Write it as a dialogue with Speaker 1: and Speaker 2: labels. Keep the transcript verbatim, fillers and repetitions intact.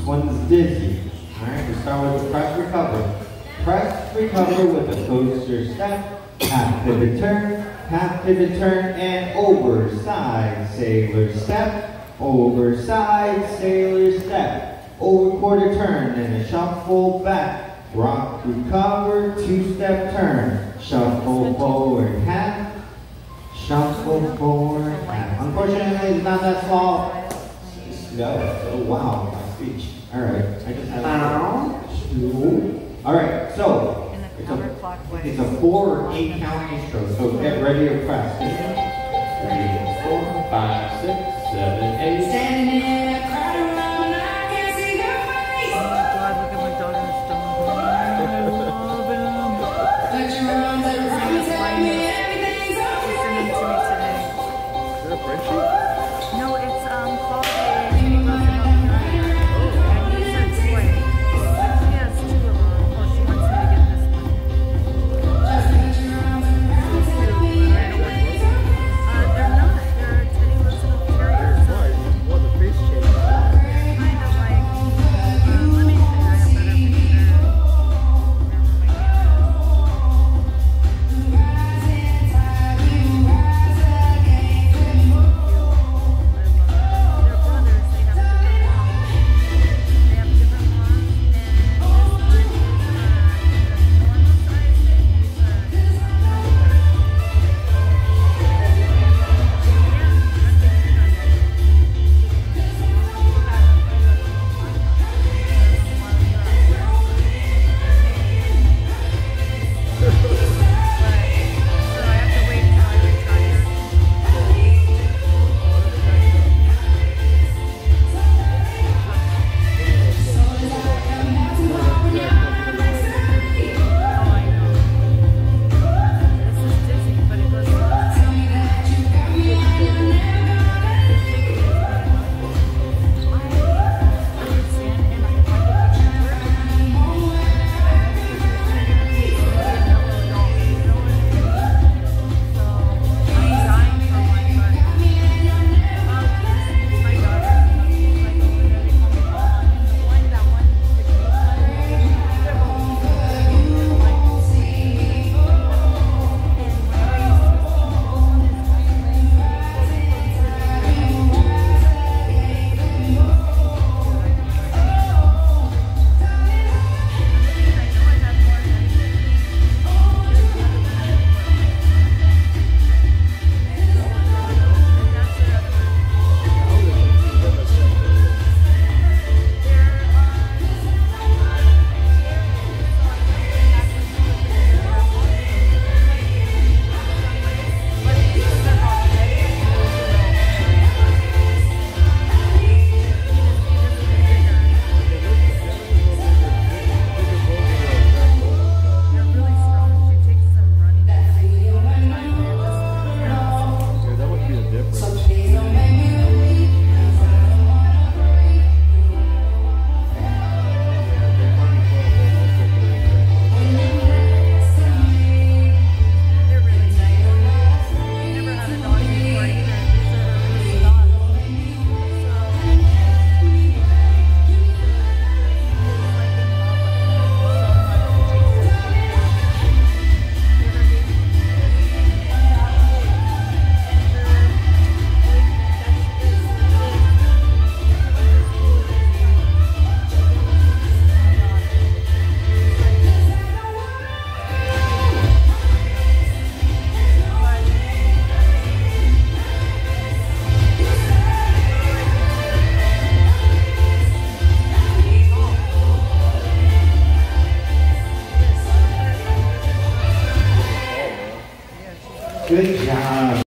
Speaker 1: one's dizzy. Alright, we start with the press recover. Press recover with a coaster step, half pivot turn, half pivot turn, and over side sailor step, over side sailor step, over quarter turn, and a shuffle back, rock recover, two step turn, shuffle forward half, shuffle forward half. Unfortunately, it's not that small. No. Oh wow, my speech. Alright, I just have two. Alright, so it's a, it's a four or eight count intro, so get ready to press. Three, four, five, six, seven, eight. Standing in a crowd around, I can't see your face. Oh God, look at my dog in the stone. But your arms are around, tell me everything's okay. Listening to me today. Is that a Frenchie? No, it's um called a Kitty Rose and and he's a toy. She has two of them. Oh, she wants me to get this one. Just put your arms around, tell me everything's okay. Uh, they're not. They're Teddy Roosevelt Terriers.
Speaker 2: Why? What, the face change?
Speaker 1: They're
Speaker 2: kind
Speaker 1: of like, um, let me see, I have better picture. Good job.